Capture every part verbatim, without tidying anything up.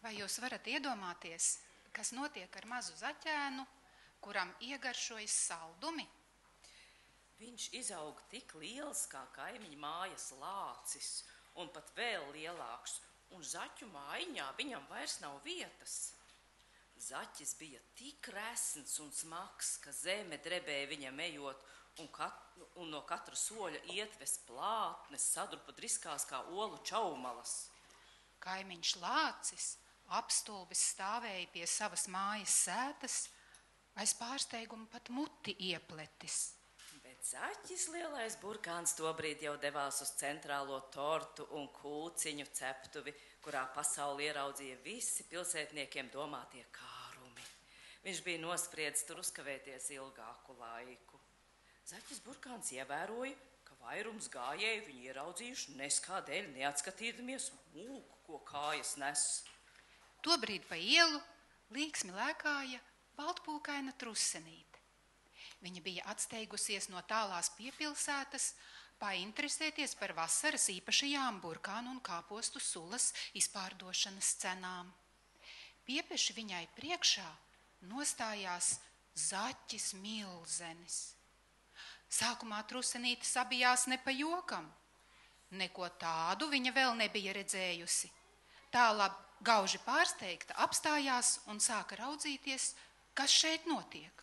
Vai jūs varat iedomāties, kas notiek ar mazu zaķēnu, kuram iegaršojas saldumi? Viņš izaug tik liels kā kaimiņa mājas lācis, un pat vēl lielāks, un zaķu mājiņā viņam vairs nav vietas. Zaķis bija tik resns un smags, ka zeme drebēja viņam ejot, un, kat, un no katra soļa ietves plātnes sadrupa driskās kā olu čaumalas. Kaimiņš lācis apstulbis stāvēja pie savas mājas sētas, aiz pārsteigumu pat muti iepletis. Bet zaķis lielais burkāns tobrīd jau devās uz centrālo tortu un kūciņu ceptuvi, kurā pasauli ieraudzīja visi pilsētniekiem domātie kārumi. Viņš bija nospriedis tur uzkavēties ilgāku laiku. Zaķis burkāns ievēroja, ka vairums gājēju viņu ieraudzījuši neskādēļ neatskatīdamies mūku, ko kājas nes. Tobrīd pa ielu līksmi lēkāja baltpūkaina trusenīte. Viņa bija atsteigusies no tālās piepilsētas, painteresēties par vasaras īpašajām burkānu un kāpostu sulas izpārdošanas cenām. Piepeši viņai priekšā nostājās zaķis milzenis. Sākumā trusenīte sabijās ne pa jokam. Neko tādu viņa vēl nebija redzējusi. Tālāk gauži pārsteigta apstājās un sāka raudzīties, kas šeit notiek.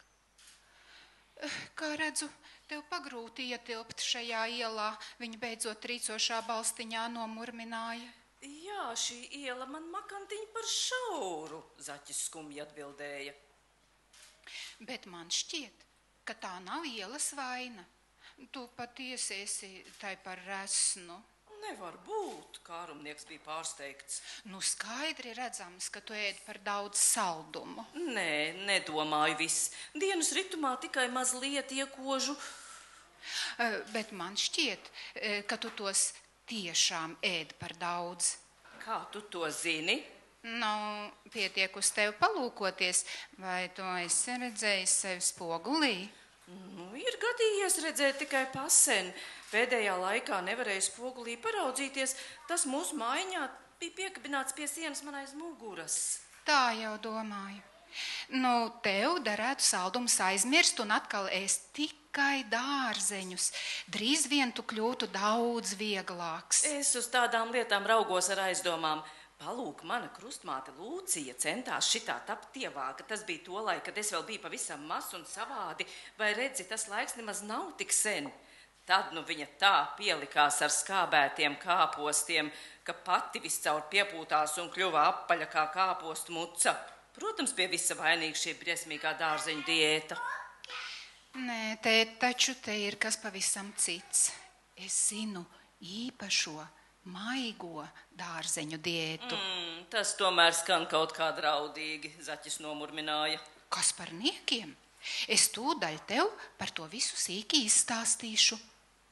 Kā redzu, tev pagrūti ietilpt šajā ielā, viņa beidzot trīcošā balstiņā nomurmināja. Jā, šī iela man makantiņa par šauru, zaķis skumji atbildēja. Bet man šķiet, ka tā nav ielas vaina. Tu patiesi esi tai par resnu. Nevar būt, kārumnieks bija pārsteigts. Nu skaidri redzams, ka tu ēd par daudz saldumu. Nē, nedomāju viss. Dienas ritumā tikai mazliet iekožu. Bet man šķiet, ka tu tos tiešām ēd par daudz. Kā tu to zini? Nav pietiek uz tevi palūkoties, vai tu esi redzējis sevi spogulī? Nu, ir gadījies redzēt tikai pasen. Pēdējā laikā nevarēju spogulī paraudzīties. Tas mūsu mājiņā bija piekabināts pie sienas man aiz muguras. Tā jau domāju. Nu, tev darētu saldums aizmirst un atkal ēst tikai dārzeņus. Drīz vien tu kļūtu daudz vieglāks. Es uz tādām lietām raugos ar aizdomām. Palūk, mana krustmāte Lūcija centās šitā tapt tievāka. Tas bija to laiku, kad es vēl biju pavisam mazs un savādi. Vai redzi, tas laiks nemaz nav tik sen. Tad nu viņa tā pielikās ar skābētiem kāpostiem, ka pati viscaur piepūtās un kļuva apaļa kā kāpostu muca. Protams, pie visa vainīga šī briesmīgā dārzeņu diēta. Nē, tēt, taču te ir kas pavisam cits. Es zinu īpašo maigo dārzeņu diētu. Mm, tas tomēr skan kaut kā draudīgi, zaķis nomurmināja. Kas par niekiem? Es tūdaļ tev par to visu sīki izstāstīšu.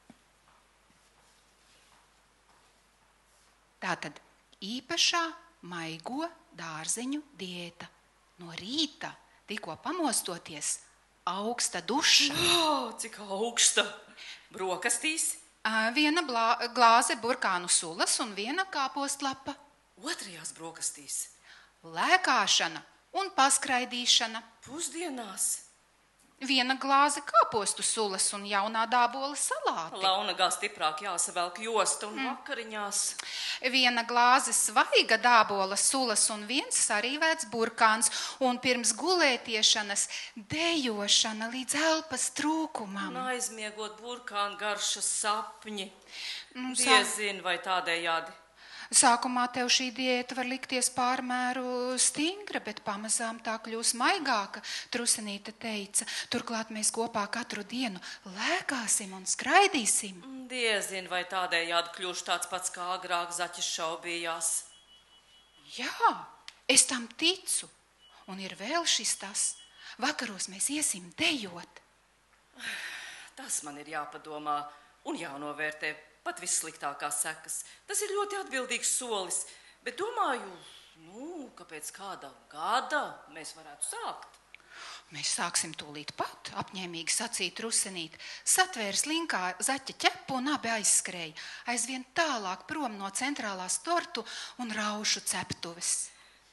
Tātad īpašā maigo dārzeņu diēta. No rīta, tikko pamostoties, augsta duša. Oh, cik augsta! Brokastīs? Viena blā, glāze burkānu sulas un viena kāpostlapa. Otrajās brokastīs? Lēkāšana un paskraidīšana. Pusdienās? Viena glāze kāpostu sulas un jaunā dābola salāti. Launagā stiprāk jāsavelk josta un mm. vakariņās. Viena glāze svaiga dābola sulas un viens sarīvēts burkāns un pirms gulētiešanas dejošana līdz elpas trūkumam. Un aizmiegot burkānu garšas sapņi. Nu, Diezin vai tādējādi. Sākumā tev šī diēta var likties pārmēru stingra, bet pamazām tā kļūs maigāka, trusenīte teica. Turklāt mēs kopā katru dienu lēkāsim un skraidīsim. Diezin vai tādējādi kļūš tāds pats kā agrāk, zaķis šaubījās. Jā, es tam ticu. Un ir vēl šis tas. Vakaros mēs iesim dejot. Tas man ir jāpadomā un jānovērtē. Pat vissliktākās sekas. Tas ir ļoti atbildīgs solis, bet domāju, nu, kāpēc kāda gada mēs varētu sākt? Mēs sāksim tūlīt pat, apņēmīgi sacīja trusenīt, satvērs linkā zaķa ķepu un abi aizskrēja, aizvien tālāk prom no centrālās tortu un raušu ceptuves.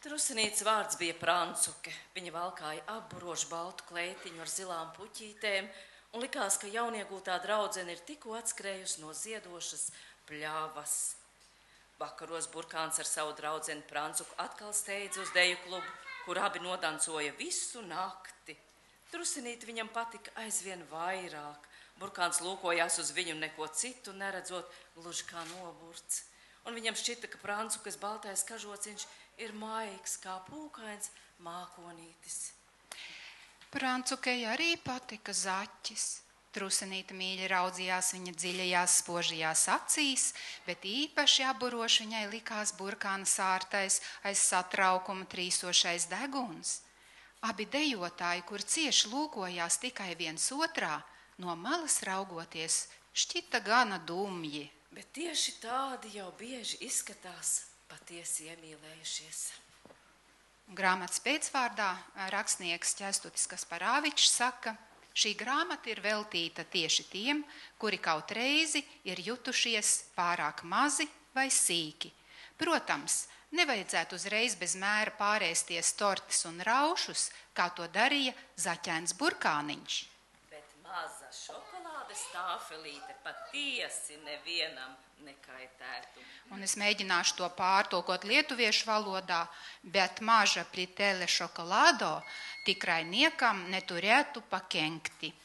Trusinītes vārds bija Prancuke. Viņa valkāja apburošu baltu kleitiņu ar zilām puķītēm, un likās, ka jauniegūtā draudzene ir tikko atskrējusi no ziedošas pļavas. Vakaros Burkāns ar savu draudzeni Prancuku atkal steidza uz deju klubu, kur abi nodancoja visu nakti. Trusinīte viņam patika aizvien vairāk. Burkāns lūkojās uz viņu neko citu neredzot, gluži kā noburts. Un viņam šķita, ka Prancukas baltais kažociņš ir maigs kā pūkains mākonītis. Prancukei arī patika zaķis. Trusinīte mīļi raudzījās viņa dziļajās spožajās acīs, bet īpaši apburoši viņai likās Burkāna sārtais aiz satraukuma trīsošais deguns. Abi dejotāji, kur cieši lūkojās tikai viens otrā, no malas raugoties, šķita gana dumji. Bet tieši tādi jau bieži izskatās patiesi iemīlējušies. Grāmatas pēcvārdā rakstnieks Ķestutis Kasparāvičs saka, šī grāmata ir veltīta tieši tiem, kuri kaut reizi ir jutušies pārāk mazi vai sīki. Protams, nevajadzētu uzreiz bez mēra pārēsties tortes un raušus, kā to darīja zaķēns Burkāniņš. Bet maza šokolādes tāfelīte patiesi nevienam nekaitētu. Un es mēģināšu to pārtulkot lietuviešu valodā, bet maža pritele šokolādo tikrai niekam neturētu pakenkti.